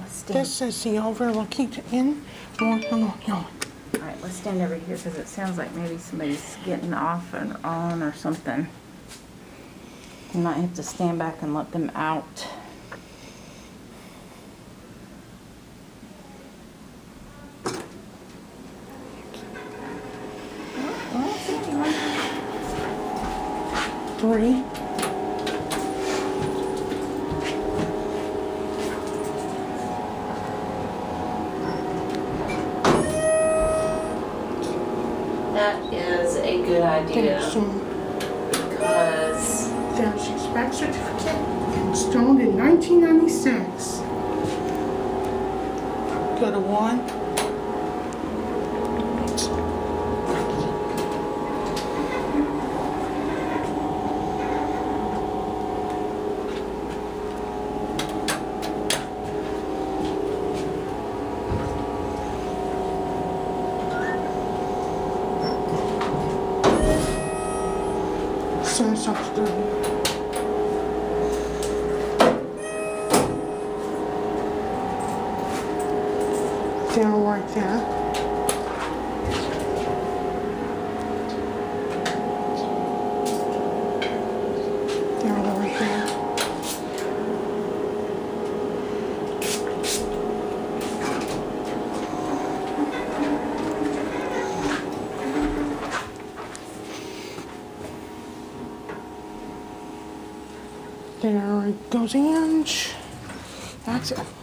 This is the overlooking in. No. Alright, let's stand over here because it sounds like maybe somebody's getting off and on or something. You might have to stand back and let them out. Three. That is a good idea There's because your spec certificate installed in 1996. Go to 1. Sense of the down right there. Down right there. There it goes, inch. That's it.